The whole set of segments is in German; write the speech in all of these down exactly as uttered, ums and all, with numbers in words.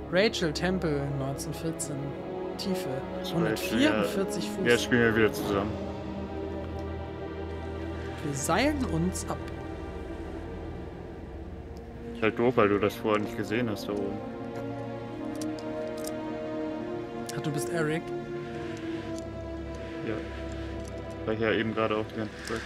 Rachel Temple neunzehnhundertvierzehn. Tiefe. hundertvierundvierzig Fuß. Jetzt spielen wir wieder zusammen. Wir seilen uns ab. Ist halt doof, weil du das vorher nicht gesehen hast da oben. Ach, du bist Eric? Ja. War ich ja eben gerade auch die ganze Zeit.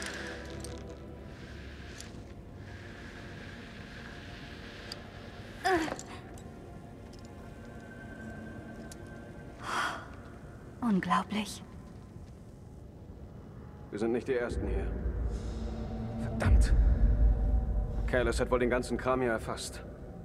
Unglaublich. Wir sind nicht die Ersten hier. Verdammt. Careless hat wohl den ganzen Kram hier erfasst.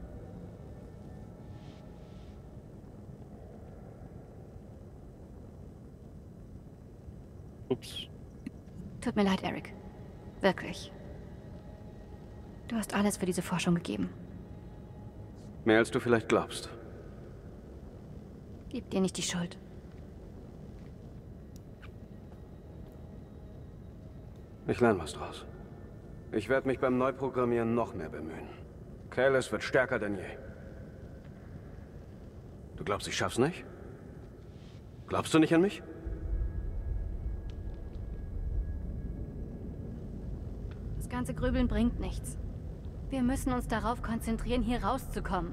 Ups. Tut mir leid, Eric. Wirklich. Du hast alles für diese Forschung gegeben. Mehr als du vielleicht glaubst. Gib dir nicht die Schuld. Ich lerne was draus. Ich werde mich beim Neuprogrammieren noch mehr bemühen. Careless wird stärker denn je. Du glaubst, ich schaff's nicht? Glaubst du nicht an mich? Das ganze Grübeln bringt nichts. Wir müssen uns darauf konzentrieren, hier rauszukommen.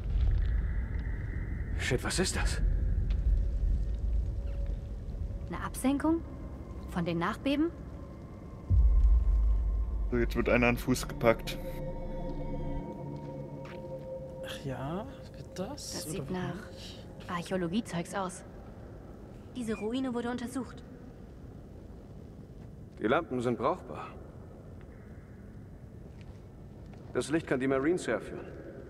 Shit, was ist das? Eine Absenkung? Von den Nachbeben? So, jetzt wird einer an den Fuß gepackt. Ach ja, wird das? Das Oder sieht warum nach nicht? Archäologiezeugs aus. Diese Ruine wurde untersucht. Die Lampen sind brauchbar. Das Licht kann die Marines herführen.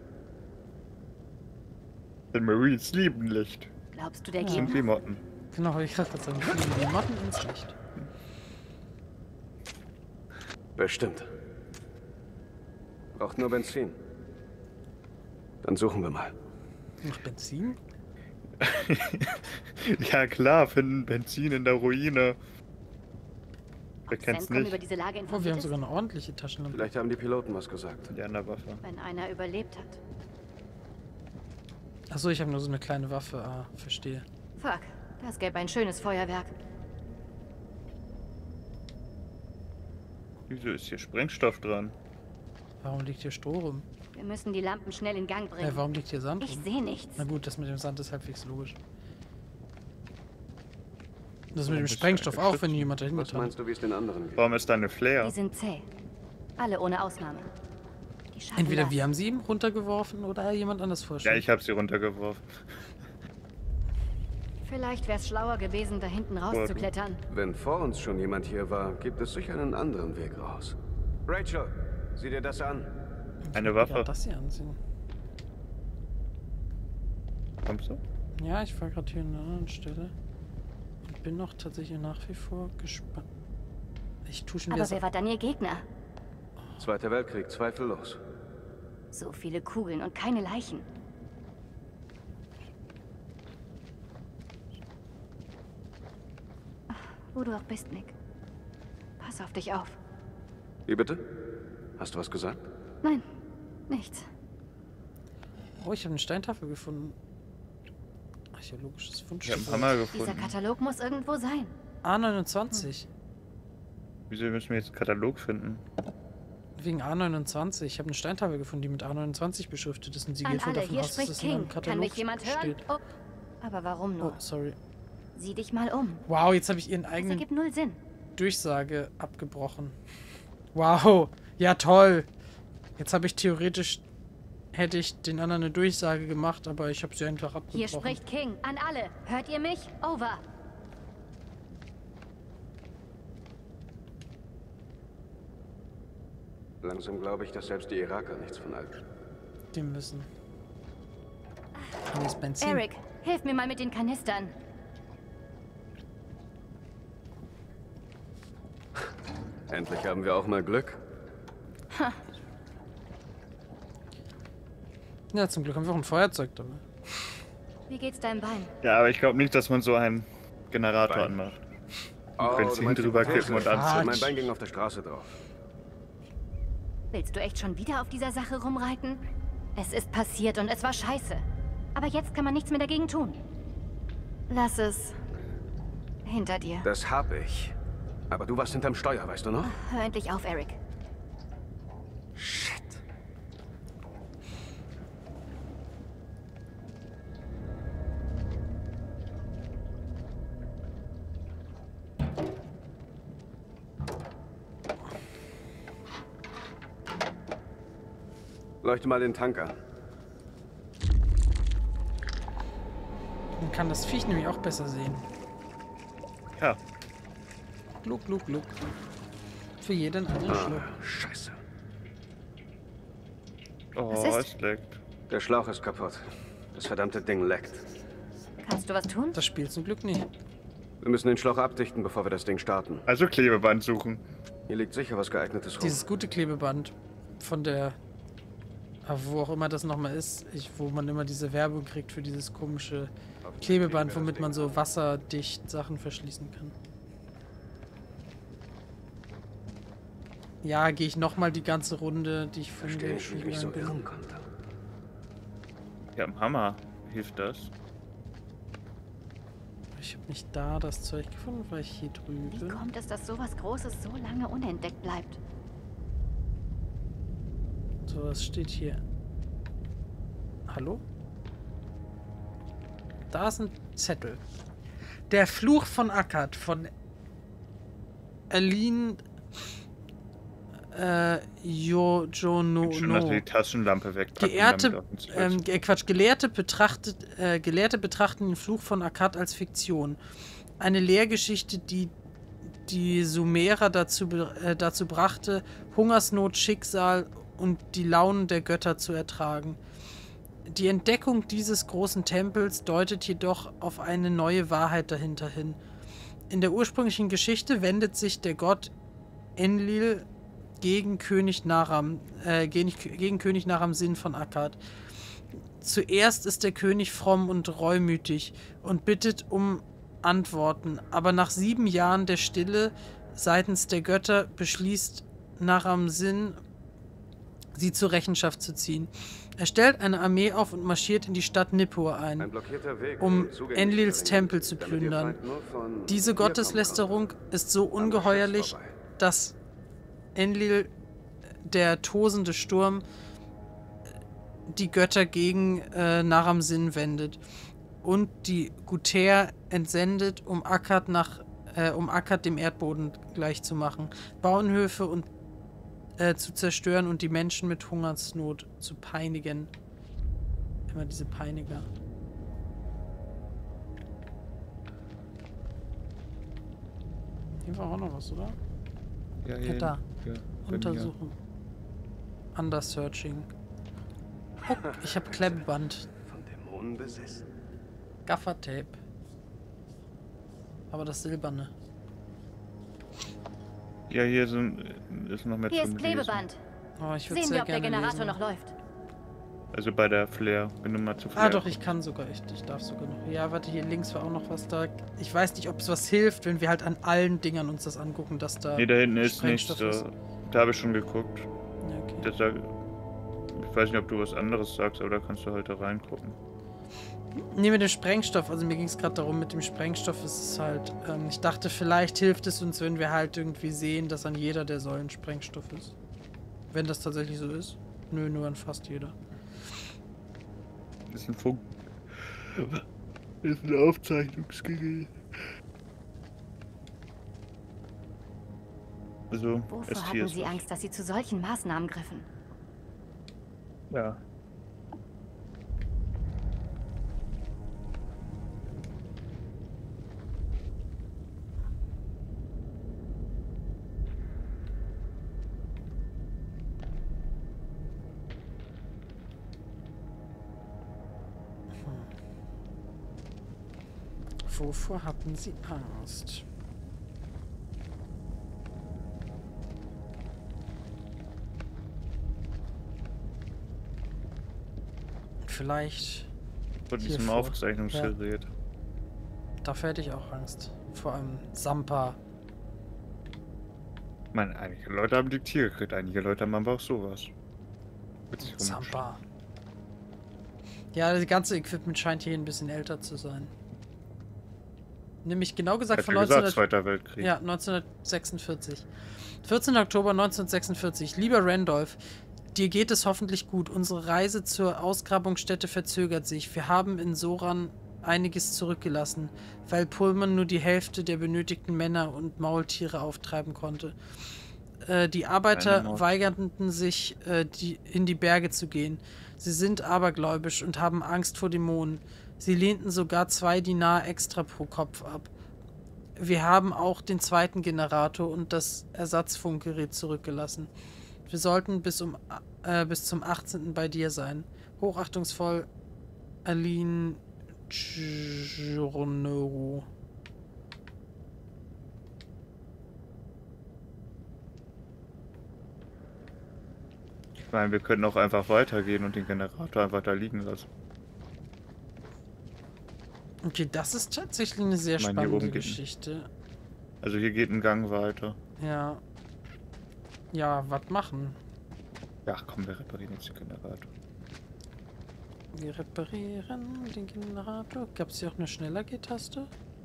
Die Marines lieben Licht. Glaubst du, der Sind wie Gegner? Motten. Genau, habe ich gerade gesagt. Wir fliegen die Motten ins Licht. Bestimmt. Braucht nur Benzin. Dann suchen wir mal. Noch Benzin? Ja klar, finden Benzin in der Ruine. Wer kennt's CENTCOM über nicht? diese Lage Oh, wir informiert haben ist? sogar eine ordentliche Taschenlampe. Vielleicht haben die Piloten was gesagt. Die andere Waffe. Wenn einer überlebt hat. Achso, ich habe nur so eine kleine Waffe. Ah, verstehe. Fuck, das gäbe ein schönes Feuerwerk. Wieso ist hier Sprengstoff dran? Warum liegt hier Stroh rum? Wir müssen die Lampen schnell in Gang Äh, bringen. warum liegt hier Sand Ich rum? sehe nichts. Na gut, das mit dem Sand ist halbwegs logisch. Das mit Warum dem bist du Sprengstoff eigentlich auch, wenn schützen? jemand dahin Was getan hat. meinst du, wie es den anderen geht? Warum ist da eine Flare? Die sind zäh. Alle ohne Ausnahme. Die schaffen Entweder das. wir haben sie ihm runtergeworfen oder jemand anders vorher. Ja, ich habe sie runtergeworfen. Vielleicht wäre es schlauer gewesen, da hinten rauszuklettern. Wenn vor uns schon jemand hier war, gibt es sicher einen anderen Weg raus. Rachel, sieh dir das an. Eine Ja, Waffe. das hier ansehen. Kommst du? Ja, ich war gerade hier an einer anderen Stelle. Und bin noch tatsächlich nach wie vor gespannt. Ich tue schon wieder Aber so. wer war dann ihr Gegner? Zweiter Weltkrieg, zweifellos. So viele Kugeln und keine Leichen. Ach, wo du auch bist, Nick. Pass auf dich auf. Wie bitte? Hast du was gesagt? Nein, nichts. Oh, ich habe eine Steintafel gefunden. Archäologisches Ich habe Fundstück. einen Hammer Dieser gefunden. Katalog muss irgendwo sein. A neunundzwanzig. Wieso müssen wir jetzt einen Katalog finden? Wegen A neunundzwanzig. Ich habe eine Steintafel gefunden, die mit A neunundzwanzig beschriftet ist. Und sie An geht wohl alle, davon hier aus, dass spricht das in einem King. Kann Katalog mich jemand hören? steht. Oh, aber warum Oh, nur? sorry. Sieh dich mal um. Wow, jetzt habe ich ihren Das eigenen ergibt null Sinn. Durchsage abgebrochen. Wow, ja toll. Jetzt habe ich theoretisch, hätte ich den anderen eine Durchsage gemacht, aber ich habe sie einfach abgebrochen. Hier spricht King. An alle. Hört ihr mich? Over. Langsam glaube ich, dass selbst die Iraker nichts von all. Die müssen. Hier ist Benzin. Eric, hilf mir mal mit den Kanistern. Endlich haben wir auch mal Glück. Ja, zum Glück haben wir auch ein Feuerzeug dabei. Wie geht's deinem Bein? Ja, aber ich glaube nicht, dass man so einen Generator Bein. anmacht. Oh, Benzin du meinst die drüber Prothese? kippen und Ah, anzünden. Mein Bein ging auf der Straße drauf. Willst du echt schon wieder auf dieser Sache rumreiten? Es ist passiert und es war scheiße. Aber jetzt kann man nichts mehr dagegen tun. Lass es hinter dir. Das hab ich. Aber du warst hinterm Steuer, weißt du noch? Hör endlich auf, Eric. Shit. Leuchte mal den Tanker. Man kann das Viech nämlich auch besser sehen. Ja. Gluck, gluck, gluck. Für jeden einen Ah, Schluck. scheiße. Oh, Was ist? es leckt. Der Schlauch ist kaputt. Das verdammte Ding leckt. Kannst du was tun? Das spielt zum Glück nicht. Wir müssen den Schlauch abdichten, bevor wir das Ding starten. Also Klebeband suchen. Hier liegt sicher was Geeignetes rum. Dieses gute Klebeband von der... Ah, wo auch immer das nochmal ist, ich, wo man immer diese Werbung kriegt für dieses komische Klebeband, womit man so wasserdicht Sachen verschließen kann. Ja, gehe ich nochmal die ganze Runde, die ich von Verstehe nicht, wie ich mich so irren konnte. Ja, im Hammer hilft das. Ich habe nicht da das Zeug gefunden, weil ich hier Wie drüben... kommt es, dass sowas Großes so lange unentdeckt bleibt? So, was steht hier? Hallo? Da ist ein Zettel. Der Fluch von Akkad von Aline äh, Yojono. Ich schon, dass wir die Taschenlampe wegpacken. Geehrte, damit auch nichts ähm, wird. äh, Quatsch, Gelehrte, betrachtet, äh, Gelehrte betrachten den Fluch von Akkad als Fiktion. Eine Lehrgeschichte, die die Sumerer dazu, be- äh, dazu brachte, Hungersnot, Schicksal und die Launen der Götter zu ertragen. Die Entdeckung dieses großen Tempels deutet jedoch auf eine neue Wahrheit dahinter hin. In der ursprünglichen Geschichte wendet sich der Gott Enlil gegen König Naram, äh, gegen, gegen König Naram Sin von Akkad. Zuerst ist der König fromm und reumütig und bittet um Antworten, aber nach sieben Jahren der Stille seitens der Götter beschließt Naram Sin, sie zur Rechenschaft zu ziehen. Er stellt eine Armee auf und marschiert in die Stadt Nippur ein, Ein blockierter Weg, um zugänglich Enlils für Tempel zu damit ihr plündern. Feind nur von Diese hier kommen Gotteslästerung konnte. ist so ungeheuerlich, vorbei. dass Enlil, der tosende Sturm, die Götter gegen äh, Naram Sin wendet und die Guter entsendet, um Akkad nach äh, um Akkad dem Erdboden gleichzumachen, Bauernhöfe und äh, zu zerstören und die Menschen mit Hungersnot zu peinigen. Immer diese Peiniger. Hier war auch noch was, oder? Ja, Ja, da. Ja, bei mir. Untersuchen. Under Searching. Oh, ich habe Klemmband. Von Dämonen besessen. Gaffertape. Aber das silberne. Ja, hier sind, ist noch mehr Hier zum ist Lesen. Klebeband. Oh, ich würde Sehen sehr wir, ob der gerne Generator lesen. noch läuft. Also bei der Flair, wenn du mal zu Flair. Ah doch, ich kann sogar echt. Ich darf sogar noch. Ja, warte, hier links war auch noch was da. Ich weiß nicht, ob es was hilft, wenn wir halt an allen Dingern uns das angucken, dass da Nee, da hinten ist nichts. Sprengstoff Da, ist. da habe ich schon geguckt. Ja, okay. Das sag, ich weiß nicht, ob du was anderes sagst, aber da kannst du heute reingucken. Nee, mit dem Sprengstoff. Also mir ging es gerade darum, mit dem Sprengstoff ist es halt... Ähm, ich dachte, vielleicht hilft es uns, wenn wir halt irgendwie sehen, dass an jeder der Säulen Sprengstoff ist. Wenn das tatsächlich so ist. Nö, nur an fast jeder. Das ist ein Funk. Das ist ein Aufzeichnungsgerät. Also, Wovor S T hatten ist Sie was. Angst, dass Sie zu solchen Maßnahmen griffen? Ja. Wovor hatten Sie Angst? Vielleicht... Von diesem Hiervor. Aufzeichnungsgerät. Dafür hätte ich auch Angst. Vor allem Sampa. Ich meine, einige Leute haben Diktiergerät, einige Leute haben aber auch sowas. Witzig rum. Sampa. Ja, das ganze Equipment scheint hier ein bisschen älter zu sein. Nämlich genau gesagt Hat von ja gesagt, neunzehnhundert... Zweiter Weltkrieg. Ja, neunzehnhundertsechsundvierzig. vierzehnter Oktober neunzehnhundertsechsundvierzig. Lieber Randolph, dir geht es hoffentlich gut. Unsere Reise zur Ausgrabungsstätte verzögert sich. Wir haben in Soran einiges zurückgelassen, weil Pullman nur die Hälfte der benötigten Männer und Maultiere auftreiben konnte. Äh, die Arbeiter weigerten sich, äh, die, in die Berge zu gehen. Sie sind abergläubisch und haben Angst vor Dämonen. Sie lehnten sogar zwei Dinar extra pro Kopf ab. Wir haben auch den zweiten Generator und das Ersatzfunkgerät zurückgelassen. Wir sollten bis, um, äh, bis zum achtzehnten bei dir sein. Hochachtungsvoll, Aline Giorno. Ich meine, wir können auch einfach weitergehen und den Generator einfach da liegen lassen. Okay, das ist tatsächlich eine sehr Ich meine, hier spannende oben geht- Geschichte. Also hier geht ein Gang weiter. Ja. Ja, was machen? Ja, komm, wir reparieren jetzt den Generator. Wir reparieren den Generator. Gab es hier auch eine Schneller-G-Taste?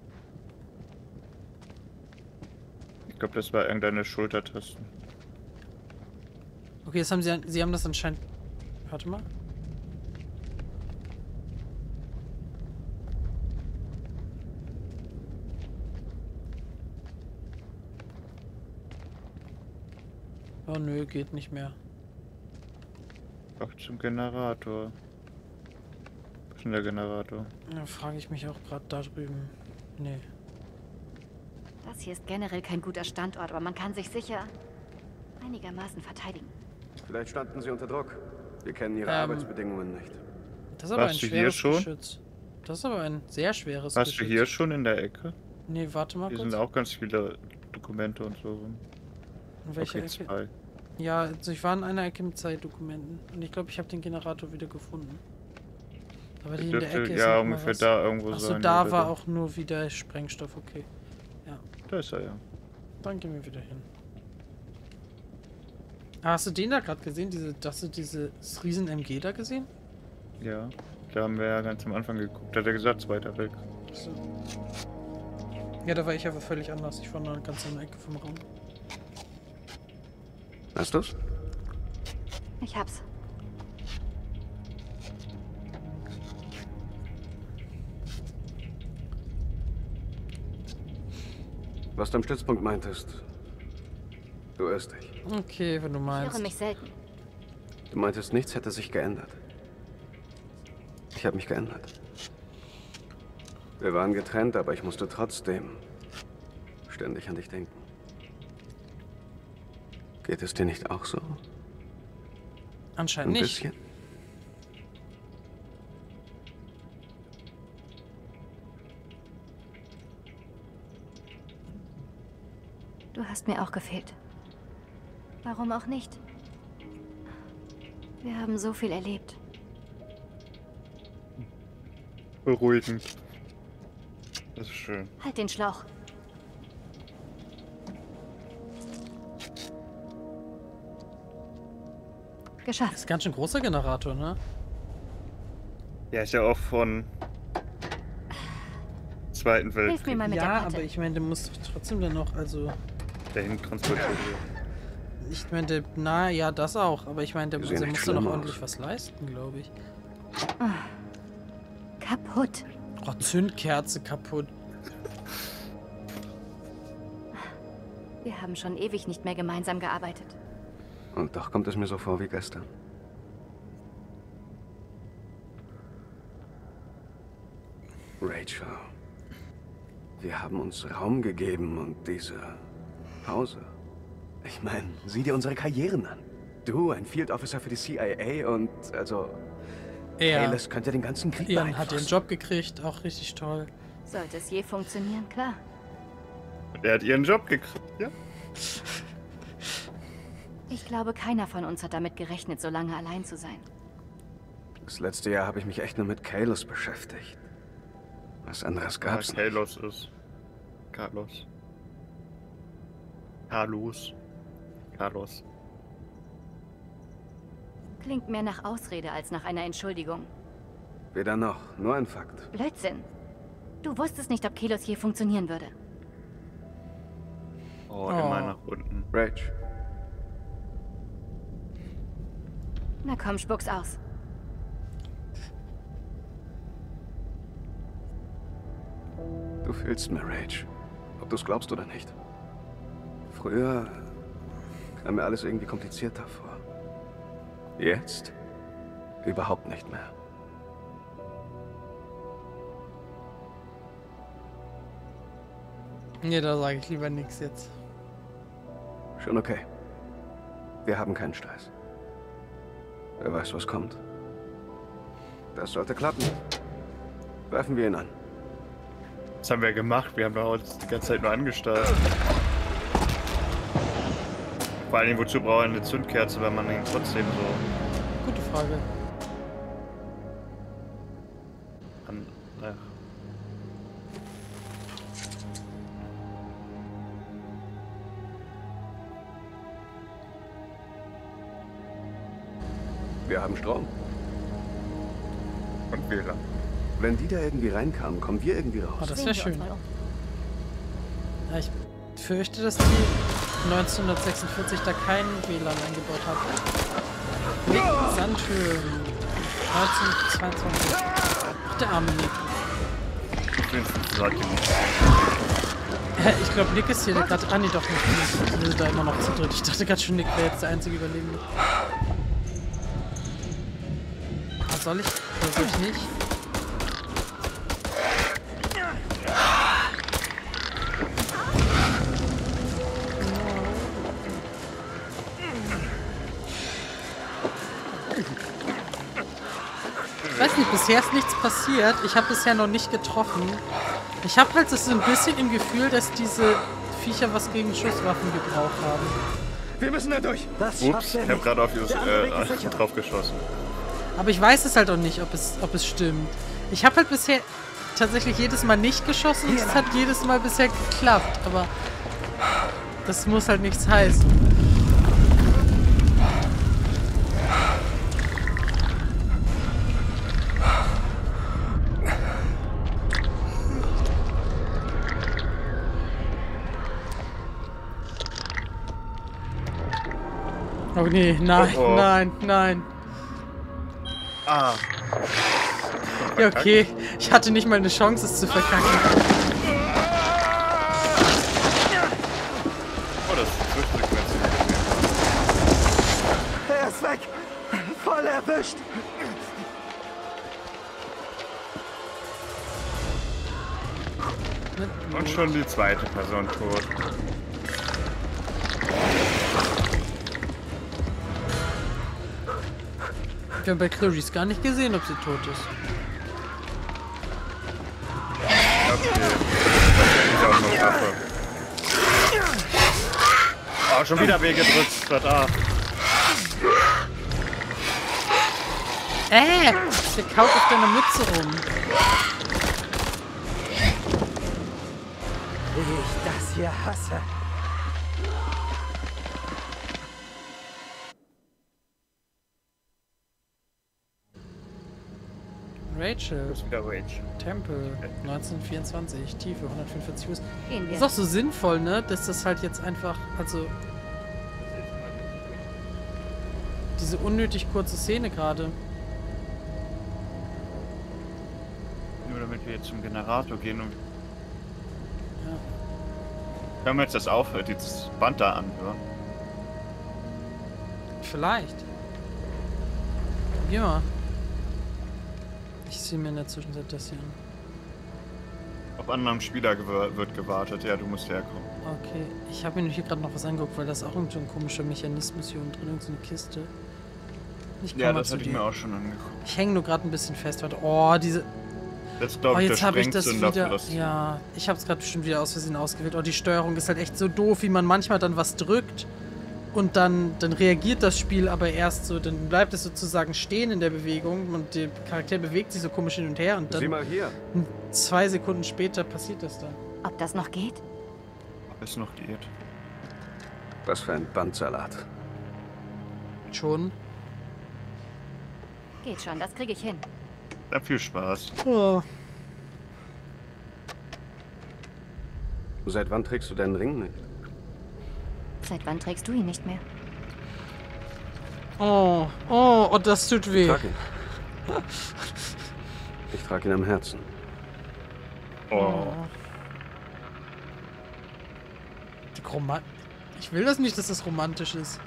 Ich glaube, das war irgendeine Schultertaste. Okay, jetzt haben sie, sie haben das anscheinend... Warte mal. Oh nö, geht nicht mehr. Auch zum Generator. Wo ist denn der Generator? Da frage ich mich auch gerade da drüben. Nee. Das hier ist generell kein guter Standort, aber man kann sich sicher einigermaßen verteidigen. Vielleicht standen sie unter Druck. Wir kennen ihre Ähm. Arbeitsbedingungen nicht. Das ist aber Warst ein du hier schweres schon? Geschütz. Das ist aber ein sehr schweres Warst du Geschütz. hier schon in der Ecke? Nee, warte mal Hier kurz. sind auch ganz viele Dokumente und so rum. In welcher Okay, Ecke? zwei. Ja, also ich war in einer Ecke mit Zeitdokumenten. Und ich glaube, ich habe den Generator wieder gefunden. Aber die in der Dürfte Ecke ist ja noch mal ungefähr was. da irgendwo Achso, sein. da ja, war da. auch nur wieder Sprengstoff, okay. Da ist er ja. Dann gehen wir wieder hin. Ah, hast du den da gerade gesehen? Diese, hast du dieses riesen M G da gesehen? Ja. Da haben wir ja ganz am Anfang geguckt. Da hat er gesagt, Zweiter Weltkrieg. So. Ja, da war ich aber völlig anders. Ich war noch ganz in der Ecke vom Raum. Hast du's? Ich hab's. Was du am Stützpunkt meintest, du irrst dich. Okay, wenn du Ich meinst. höre mich selten. Du meintest, nichts hätte sich geändert. Ich habe mich geändert. Wir waren getrennt, aber ich musste trotzdem ständig an dich denken. Geht es dir nicht auch so? Anscheinend Ein nicht. bisschen? Du hast mir auch gefehlt. Warum auch nicht? Wir haben so viel erlebt. Beruhigend. Das ist schön. Halt den Schlauch. Das Geschafft. ist ganz schön großer Generator, ne? Ja, ist ja auch von Zweiten Hilf mir Weltkrieg mal mit der Ja, Platte. aber ich meine, der muss doch trotzdem dann noch, also... dahin transportiert wird. Ich meine, der, na ja, das auch, aber ich meine, der, Die sehen der echt muss doch noch schlimm ordentlich aus. was leisten, glaube ich. Kaputt. Oh, Zündkerze kaputt. Wir haben schon ewig nicht mehr gemeinsam gearbeitet. Und doch kommt es mir so vor wie gestern. Rachel, wir haben uns Raum gegeben und diese Pause. Ich meine, sieh dir unsere Karrieren an. Du, ein Field Officer für die C I A und also... Er, Kalis könnte den ganzen Krieg Ian hat den beeinflussen. Job gekriegt, auch richtig toll. Sollte es je funktionieren, klar. Und er hat ihren Job gekriegt, ja? Ich glaube, keiner von uns hat damit gerechnet, so lange allein zu sein. Das letzte Jahr habe ich mich echt nur mit Kalis beschäftigt. Was anderes Ja, gab's nicht. Carlos ist. Carlos. Carlos. Carlos. Klingt mehr nach Ausrede als nach einer Entschuldigung. Weder noch, nur ein Fakt. Blödsinn. Du wusstest nicht, ob Kelos je funktionieren würde. Oh, Oh. immer nach unten. Rach, Na komm, spuck's aus. du fehlst mir, Rach. Ob du es glaubst oder nicht. Früher kam mir alles irgendwie komplizierter vor. Jetzt überhaupt nicht mehr. Nee, da sage ich lieber nichts jetzt. Schon okay. Wir haben keinen Stress. Wer weiß, was kommt. Das sollte klappen. Werfen wir ihn an. Was haben wir gemacht? Wir haben doch uns die ganze Zeit nur angestarrt. Vor allem, wozu braucht er eine Zündkerze, wenn man ihn trotzdem so Gute Frage. an... Ach. Wir haben Strom. Und W L A N. Wenn die da irgendwie reinkamen, kommen wir irgendwie raus. Oh, das Sehen wäre wir uns schön. mal um. Ja, ich fürchte, dass die neunzehnhundertsechsundvierzig da keinen W L A N eingebaut haben. Nick Sandhöhen. neunzehnhundertzweiundzwanzig. Ach, der arme Nick. Wenigstens sollte nicht. Äh, ich glaube, Nick ist hier gerade... Ah, nee, doch nicht. Wir sind da immer noch zu dritt. Ich dachte gerade schon, Nick wäre jetzt der einzige Überlebende. Was soll ich? Oder soll ich nicht? Ich weiß nicht, bisher ist nichts passiert. Ich habe bisher noch nicht getroffen. Ich habe halt so ein bisschen im Gefühl, dass diese Viecher was gegen Schusswaffen gebraucht haben. Wir müssen da durch. Das Ups, schafft ich er habe nicht. gerade auf dieses, Der andere Weg ist äh, sicher. drauf geschossen. Aber ich weiß es halt auch nicht, ob es, ob es stimmt. Ich habe halt bisher tatsächlich jedes Mal nicht geschossen und es hat jedes Mal bisher geklappt. Aber das muss halt nichts heißen. Oh nee, nein, Oh, oh. nein, nein. Ah, Ja, okay. Ich hatte nicht mal eine Chance, es zu verkacken. oh, das ist Zwischensequenz. Er ist weg. Voll erwischt. Und schon die zweite Person tot. Wir haben bei Clarice gar nicht gesehen, ob sie tot ist. Okay. Das ist auch noch Waffe. Oh, schon wieder B gedrückt. Statt A. Äh, der kaut auf deiner Mütze rum. Wie ich das hier hasse. Rachel, Das ist wieder Rage. Temple, neunzehnhundertvierundzwanzig, Tiefe, hundertfünfundvierzig Fuß. Gehen wir. Ist auch so sinnvoll, ne? Dass das halt jetzt einfach, also... Diese unnötig kurze Szene gerade. Nur damit wir jetzt zum Generator gehen und... Ja. Können wir jetzt das aufhört, dieses Band da anhören? Vielleicht. Probier mal. Ich sehe mir in der Zwischenzeit das hier an. Auf anderen Spieler gew wird gewartet. Ja, du musst herkommen. Okay, ich habe mir hier gerade noch was angeguckt, weil das auch irgend so ein komischer Mechanismus hier unten drin, irgend so eine Kiste. Ich komm Ja, mal das zu hatte ich dir. mir auch schon angeguckt. Ich hänge nur gerade ein bisschen fest. Warte. Oh, diese... Das ist, Oh, glaube ich, jetzt der habe ich das Sprengzünder wieder... für das. Ja, ich habe es gerade bestimmt wieder aus Versehen ausgewählt. Oh, die Steuerung ist halt echt so doof, wie man manchmal dann was drückt und dann, dann reagiert das Spiel aber erst so, dann bleibt es sozusagen stehen in der Bewegung und der Charakter bewegt sich so komisch hin und her und Sieh dann mal hier. zwei Sekunden später passiert das dann. Ob das noch geht? Ob es noch geht. Was für ein Bandsalat. Schon. Geht schon, das kriege ich hin. Dann viel Spaß. Oh. Seit wann trägst du deinen Ring nicht? Seit wann trägst du ihn nicht mehr? Oh, oh, oh, das tut weh. Ich trage ihn. Ich trage ihn am Herzen. Oh. Die Roman ich will das nicht, dass das romantisch ist.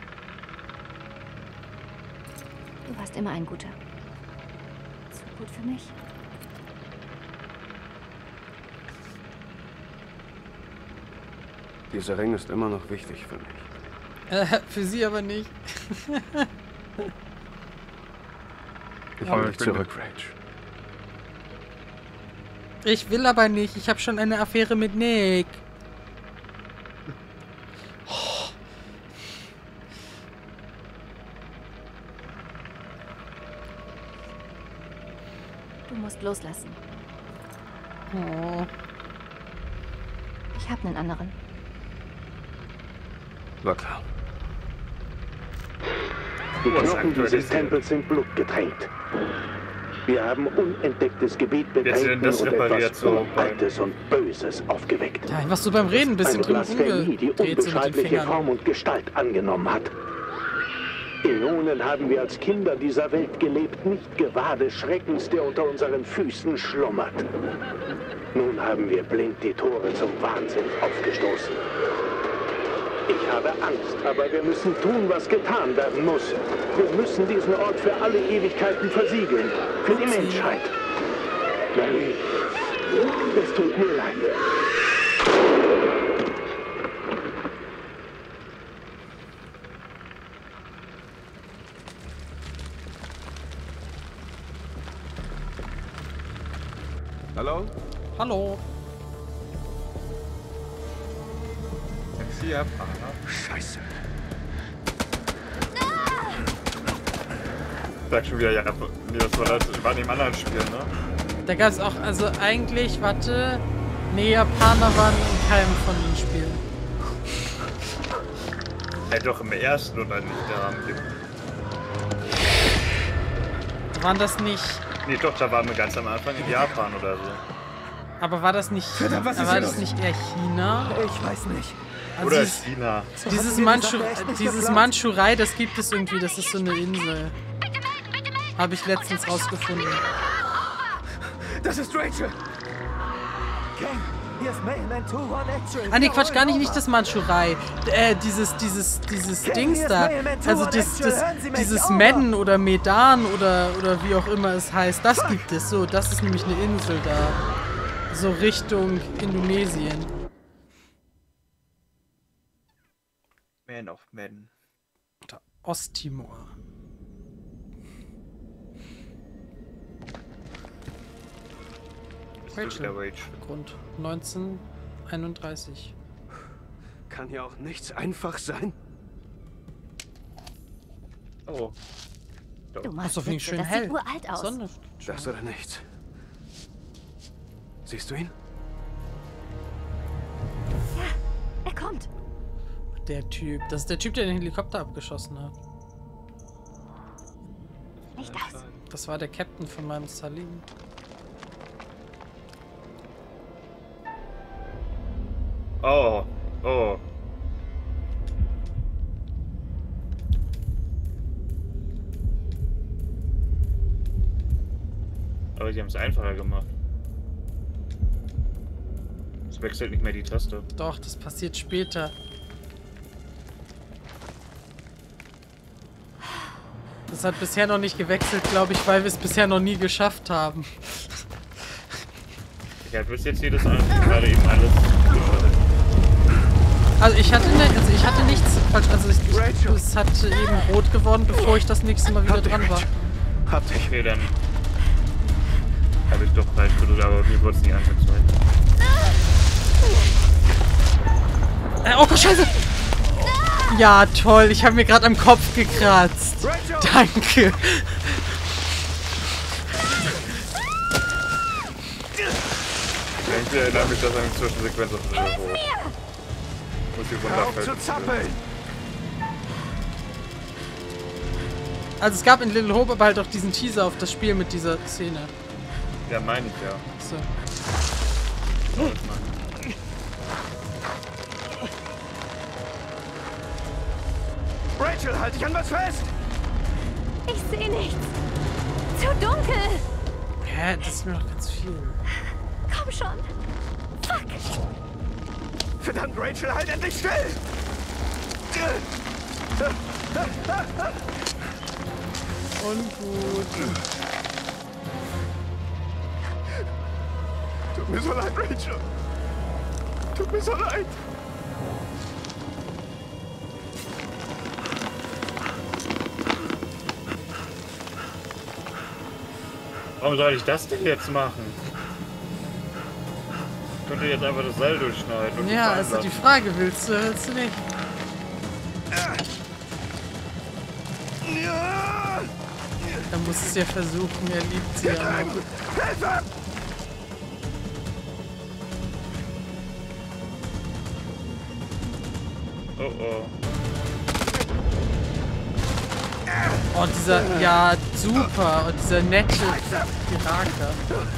Du warst immer ein Guter. Zu gut für mich. Dieser Ring ist immer noch wichtig für mich. Äh, für sie aber nicht. Ich Aber will ich dich bin- zurück, Rach. Ich will aber nicht. Ich habe schon eine Affäre mit Nick. Du musst loslassen. Oh. Ich habe einen anderen. War klar. Die Was Knochen dieses aktualisiert. Tempels sind blutgetränkt. Wir haben unentdecktes Gebiet Jetzt betreten werden das und repariert etwas so beim- Altes und Böses aufgeweckt. Ja, was du beim Reden ein bisschen Eine drin Blasphemie, die umgedreht so mit den unbeschreibliche Fingern. Form und Gestalt angenommen hat. Äonen haben wir als Kinder dieser Welt gelebt, nicht gewahr des Schreckens, der unter unseren Füßen schlummert. Nun haben wir blind die Tore zum Wahnsinn aufgestoßen. Ich habe Angst, aber wir müssen tun, was getan werden muss. Wir müssen diesen Ort für alle Ewigkeiten versiegeln. Für die Menschheit. Mary, es tut mir leid. Hallo? Hallo. Sexy Japaner. Scheiße. Sag schon wieder Japan. Nee, das war das war in dem anderen Spiel, ne? Da gab es auch, also eigentlich, warte, nee, Japaner waren in keinem von den Spielen. Ja, doch im ersten oder nicht? Da haben wir. Waren das nicht, Nee, doch, da waren wir ganz am Anfang in Japan oder so. aber war das nicht, Verdammt, was ist war hier das los? nicht eher China? Ich weiß nicht. Also Oder dieses, China. dieses, Hatten wir die Manchu, Sache echt nicht dieses geplant? Mandschurei, das gibt es irgendwie, das ist so eine Insel. Habe ich letztens rausgefunden. Das ist Rachel! Gang, hier ist Mailman zwei eins X-Ray. Ah nee, Quatsch, gar nicht, nicht das Mandschurei. Äh, dieses, dieses, dieses Okay, Dings hier ist da. Mailman zwei Also und das, Actual. das, Hören Sie mich, dieses over. Medan oder Medan oder, oder wie auch immer es heißt, das gibt es. So, das ist nämlich eine Insel da. So Richtung Indonesien. Man of Men. Oder Osttimor. Rachel. Rachel. Grund neunzehnhunderteinunddreißig. Kann ja auch nichts einfach sein. Oh. Du Das machst ist doch wenigstens Witze, schön das hell. sieht uralt aus. Sonne. Das oder nichts. Siehst du ihn? Er kommt. Der Typ. Das ist der Typ, der den Helikopter abgeschossen hat. Licht aus. Das war der Captain von meinem Salim. Oh. Oh. Aber sie haben es einfacher gemacht. Es wechselt nicht mehr die Taste. Doch, das passiert später. Das hat bisher noch nicht gewechselt, glaube ich, weil wir es bisher noch nie geschafft haben. Ich habe bis jetzt jedes Mal gerade eben alles geschaltet. Also ich hatte ne, also ich hatte nichts falsch, also ich, ich, es hat eben rot geworden, bevor ich das nächste Mal wieder Hab dich, dran war. Rach. Hab dich. Okay, dann habe ich doch falsch gedrückt, aber mir wurde es nicht angezeigt. Äh, oh Gott, Scheiße! Ja, toll, ich habe mir gerade am Kopf gekratzt. Danke. Ich erinnere mich, dass eine Zwischensequenz auf der Hoch. Muss hier Hör auf zu runterfällt. zappeln! Also es gab in Little Hope aber halt auch diesen Teaser auf das Spiel mit dieser Szene. Ja, meine ich ja. So. So, Rachel, halt dich an was fest! Ich sehe nichts. Zu dunkel. Hä, das ist mir noch ganz viel. Komm schon. Fuck. Verdammt, Rachel, halt endlich still! Ungut. Tut mir so leid, Rachel. Tut mir so leid. warum soll ich das denn jetzt machen? Ich könnte jetzt einfach das Seil durchschneiden. Und Ja, fahren also die lassen. Frage, willst du, willst du nicht? Er muss es ja versuchen, er liebt sie ja noch. Hilfe! Oh oh. Oh, dieser, ja, super. Und dieser nette Charakter.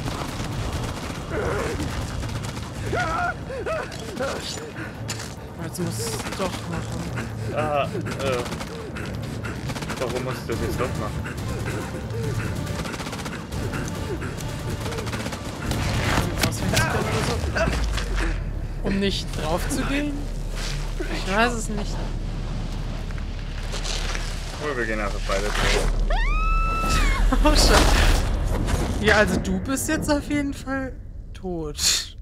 Jetzt muss es doch machen. Ah, äh. Warum muss ich das jetzt doch machen? Um nicht drauf zu gehen? Ich weiß es nicht. Oh, wir gehen einfach beide drauf. Oh, Scheiße. Ja, also du bist jetzt auf jeden Fall tot.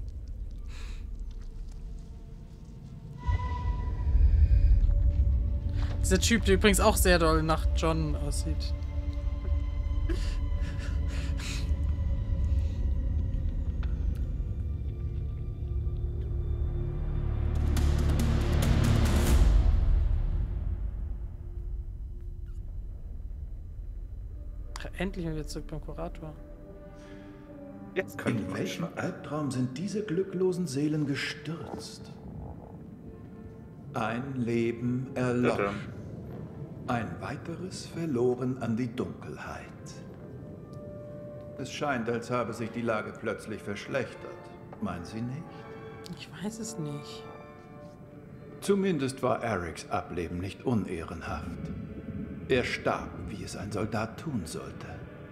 Dieser Typ, der übrigens auch sehr doll nach John aussieht. Endlich wieder zurück beim Kurator. Jetzt können In wir welchem Albtraum sind diese glücklosen Seelen gestürzt? Ein Leben erloschen. Ein weiteres verloren an die Dunkelheit. Es scheint, als habe sich die Lage plötzlich verschlechtert. Meinen Sie nicht? Ich weiß es nicht. Zumindest war Erics Ableben nicht unehrenhaft. Er starb, wie es ein Soldat tun sollte.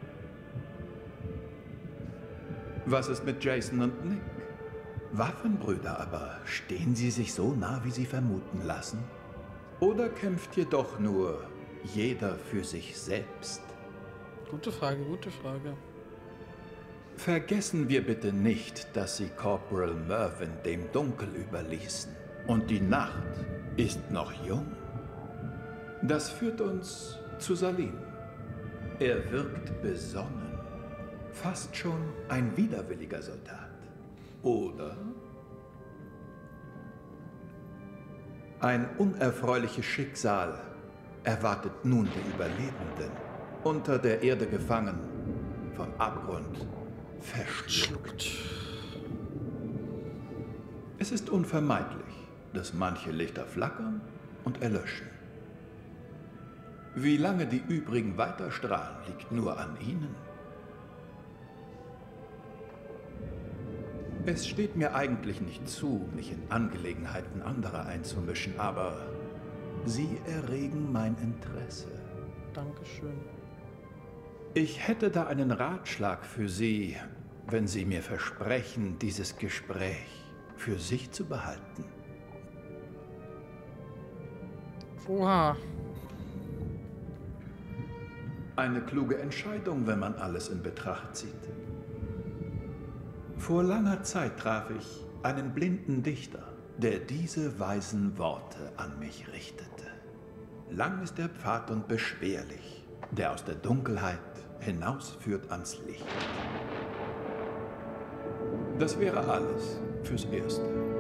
Was ist mit Jason und Nick? Waffenbrüder aber, stehen sie sich so nah, wie sie vermuten lassen? Oder kämpft jedoch nur jeder für sich selbst? Gute Frage, gute Frage. Vergessen wir bitte nicht, dass sie Corporal Mervyn dem Dunkel überließen. Und die Nacht ist noch jung. Das führt uns zu Salim. Er wirkt besonnen. Fast schon ein widerwilliger Soldat. Oder ein unerfreuliches Schicksal erwartet nun die Überlebenden. Unter der Erde gefangen, vom Abgrund verschluckt. Es ist unvermeidlich, dass manche Lichter flackern und erlöschen. Wie lange die übrigen weiterstrahlen, liegt nur an ihnen. Es steht mir eigentlich nicht zu, mich in Angelegenheiten anderer einzumischen, aber sie erregen mein Interesse. Dankeschön. Ich hätte da einen Ratschlag für Sie, wenn Sie mir versprechen, dieses Gespräch für sich zu behalten. Oha. Eine kluge Entscheidung, wenn man alles in Betracht zieht. Vor langer Zeit traf ich einen blinden Dichter, der diese weisen Worte an mich richtete. Lang ist der Pfad und beschwerlich, der aus der Dunkelheit hinausführt ans Licht. Das wäre alles fürs Erste.